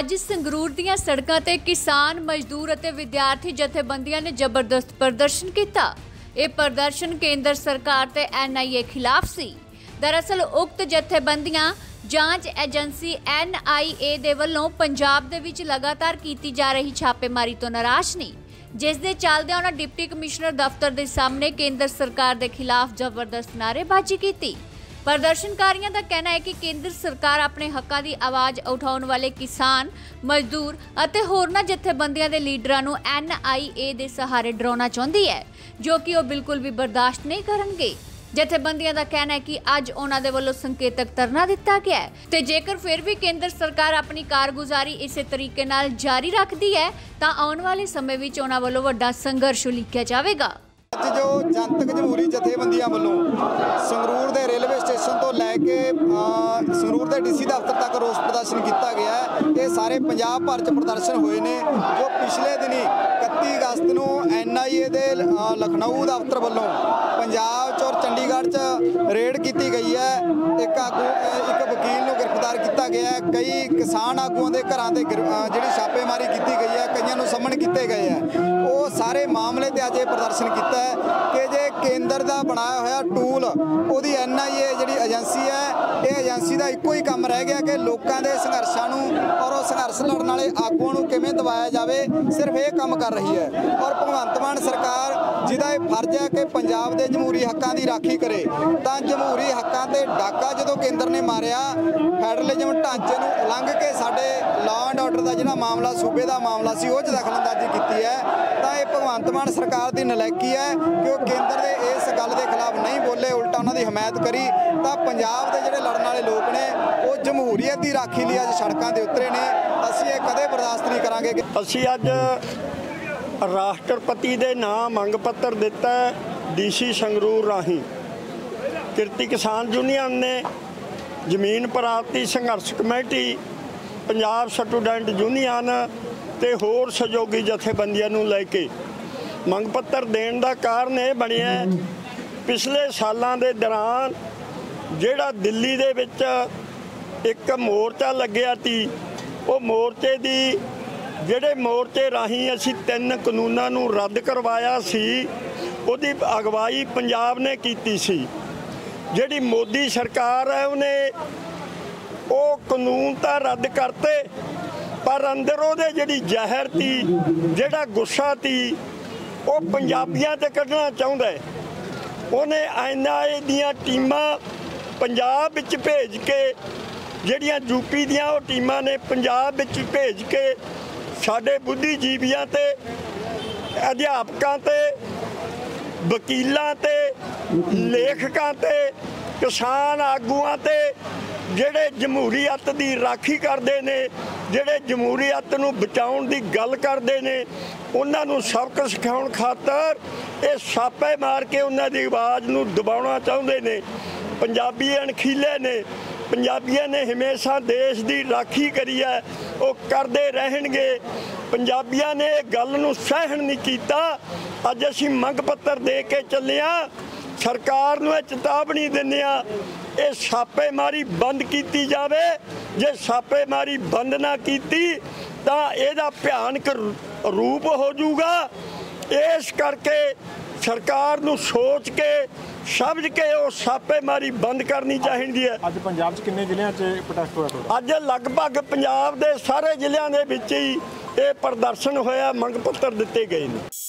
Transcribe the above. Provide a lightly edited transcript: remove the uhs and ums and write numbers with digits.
ਅੱਜ ਸੰਗਰੂਰ ਦੀਆਂ ਸੜਕਾਂ ਤੇ ਕਿਸਾਨ ਮਜ਼ਦੂਰ ਅਤੇ ਵਿਦਿਆਰਥੀ ਜਥੇਬੰਦੀਆਂ ਨੇ ਜ਼ਬਰਦਸਤ ਪ੍ਰਦਰਸ਼ਨ ਕੀਤਾ। ਇਹ ਪ੍ਰਦਰਸ਼ਨ ਕੇਂਦਰ ਸਰਕਾਰ ਤੇ NIA ਖਿਲਾਫ ਸੀ। दरअसल उक्त जथेबंदियां जांच एजेंसी NIA दे वल्लों पंजाब दे विच लगातार कीती जा रही छापेमारी तो नाराज नहीं, जिस दे चलदे उन्हां डिप्टी कमिश्नर दफ्तर दे सामने केंद्र सरकार दे खिलाफ जबरदस्त नारेबाजी की। प्रदर्शनकारियों का कहना है कि केंद्र सरकार अपने हकों की आवाज़ उठाने वाले किसान मजदूर और होरना जथेबंदियों के लीडरां नूं NIA दे सहारे डराउणा चाहुंदी है, जो कि वह बिल्कुल भी बर्दाश्त नहीं करनगे। जथेबंदियों का कहना है कि अज उन्हां दे वल्लों संकेतक धरना दिता गया है ते जेकर फिर भी केंद्र सरकार अपनी कारगुजारी इस तरीके नाल जारी रखती है तो आने वाले समय विच उन्हां वल्लों वड्डा संघर्ष उलीकिया जावेगा। ਅੱਜ ਜੋ ਜਨਤਕ ਜਮਹੂਰੀ ਜਥੇਬੰਦੀਆਂ ਵੱਲੋਂ ਸੰਗਰੂਰ ਦੇ ਰੇਲਵੇ ਸਟੇਸ਼ਨ ਤੋਂ ਲੈ ਕੇ ਸੰਗਰੂਰ ਦੇ DC ਦਫ਼ਤਰ ਤੱਕ ਰੋਸ ਪ੍ਰਦਰਸ਼ਨ ਕੀਤਾ ਗਿਆ ਹੈ। ਇਹ ਸਾਰੇ ਪੰਜਾਬ ਭਰ 'ਚ ਪ੍ਰਦਰਸ਼ਨ ਹੋਏ ਨੇ। ਜੋ ਪਿਛਲੇ ਦਿਨੀ 31 ਅਗਸਤ ਨੂੰ NIA ਦੇ ਲਖਨਊ ਦਫ਼ਤਰ ਵੱਲੋਂ ਪੰਜਾਬ 'ਚ ਔਰ ਚੰਡੀਗੜ੍ਹ 'ਚ ਰੇਡ ਕੀਤੀ ਗਈ ਹੈ। ਇੱਕ ਵਕੀਲ ਨੂੰ ਗ੍ਰਿਫਤਾਰ ਕੀਤਾ ਗਿਆ ਹੈ। ਕਈ ਕਿਸਾਨ ਆਗੂਆਂ ਦੇ ਘਰਾਂ ਤੇ ਜਿਹੜੀ ਛਾਪੇਮਾਰੀ ਕੀਤੀ ਗਈ ਹੈ, ਕਈਆਂ ਨੂੰ ਸਮਨ ਕੀਤੇ ਗਏ ਹੈ। ਉਹ ਸਾਰੇ ਮਾਮਲੇ ਤੇ ਅੱਜ ਇਹ ਪ੍ਰਦਰਸ਼ਨ ਕੀਤਾ कि जे केंद्र का बनाया होया टूल उहदी NIA जिहड़ी एजेंसी है, ये एजेंसी का इक्को ही काम रह गया कि लोगों के संघर्षां नूं और संघर्ष लड़न वाले आगूआं नूं किवें दबाया जाए, सिर्फ ये काम कर रही है। और भगवंत मान सरकार जिहदा ये फर्ज है कि पंजाब के जमहूरी हकों की राखी करे, तो जमहूरी हकों ते डाका जो केंद्र ने मारिया, फैडरलिज्म ढांचे नूं उलंघ के साडे लॉ एंड ऑर्डर का जिहड़ा मामला सूबे का मामला सी उह 'च दखलअंदाजी की है, तो ये भगवंत मान सरकार की नलैकी है कि वो केंद्र के इस गल के खिलाफ नहीं बोले, उल्टा उन्होंने हिमायत करी। तो पंजाब के जोड़े लड़न वाले लोग ने वो जमहूरीयत की राखी लिए अज सड़कों पर उतरे ने। असीं ये कदे बर्दाश्त नहीं करांगे। असीं अज राष्ट्रपति के नाम मंग पत्र दिता DC संगरूर राही किरती किसान यूनियन ने जमीन प्राप्ति संघर्ष कमेटी पंजाब स्टूडेंट यूनियन ते होर सहयोगी जथेबंदियों नूं लैके मंग पत्र देण दा कारण ये बनिया पिछले सालों के दौरान जिहड़ा दिल्ली दे विच एक मोर्चा लग्या सी, वो मोर्चे दी जिहड़े मोर्चे राही असीं 3 कानूनां नूं रद्द करवाया सी, उहदी अगवाई पंजाब ने कीती सी। जिहड़ी मोदी सरकार है उन्हें वो कानून तां रद्द करते, पर अंदर उहदे जिहड़ी जहर थी, जिहड़ा गुस्सा थी, वो पंजाबियों ते कढ़ना चाहुंदा है। उन्हें NIA दीयां टीमां पंजाब विच भेज के जिहड़ियां यूपी दीयां वो टीमां ने पंजाब विच भेज के साडे बुद्धिजीवियां ते अध्यापकां ते वकीलां ते लेखकां ते किसान आगूआं ते जिहड़े जमहूरीयत की राखी करते हैं, जिहड़े जमहूरीयत नूं बचाउण दी गल करते हैं, उन्हां नूं सबक सिखाउण खातर ये छापे मार के उन्हां दी आवाज़ नूं दबाउणा चाहुंदे ने। पंजाबी अणखीले ने, पंजाबियों ने हमेशा देश की राखी करी है, वो करते रहणगे। पंजाबियों ने गल नूं सहन नहीं कीता। अज असीं मंग पत्र दे के चले आ, सरकार नूं चेतावनी दिंदे आ, ये छापेमारी बंद की जाए। जे छापेमारी बंद ना की तो यदा भयानक रूप हो जाऊगा। इस करके सरकार नूं सोच के समझ के वो छापेमारी बंद करनी चाहिए है। अज पंजाब च किन्ने जिलियां च प्रोटेस्ट होया? अज लगभग पंजाब के सारे जिलियां दे विच ही ये प्रदर्शन होया, मंग पत्र दिते गए ने।